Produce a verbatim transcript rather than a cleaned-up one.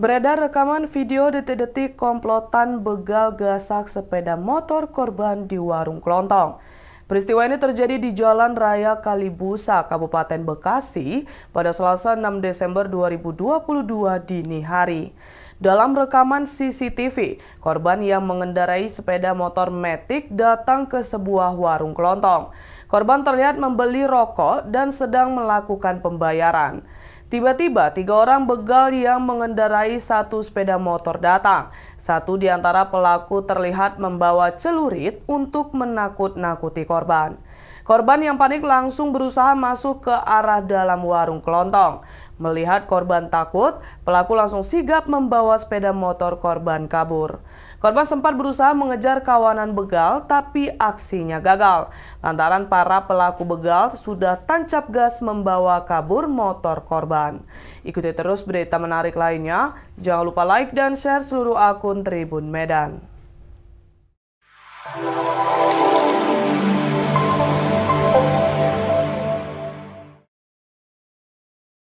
Beredar rekaman video detik-detik komplotan begal gasak sepeda motor korban di warung kelontong. Peristiwa ini terjadi di Jalan Raya Kalibusa, Kabupaten Bekasi pada Selasa enam Desember dua ribu dua puluh dua dini hari. Dalam rekaman C C T V, korban yang mengendarai sepeda motor Matic datang ke sebuah warung kelontong. Korban terlihat membeli rokok dan sedang melakukan pembayaran. Tiba-tiba tiga orang begal yang mengendarai satu sepeda motor datang. Satu di antara pelaku terlihat membawa celurit untuk menakut-nakuti korban. Korban yang panik langsung berusaha masuk ke arah dalam warung kelontong. Melihat korban takut, pelaku langsung sigap membawa sepeda motor korban kabur. Korban sempat berusaha mengejar kawanan begal, tapi aksinya gagal. Lantaran para pelaku begal sudah tancap gas membawa kabur motor korban. Ikuti terus berita menarik lainnya. Jangan lupa like dan share seluruh akun Tribun Medan.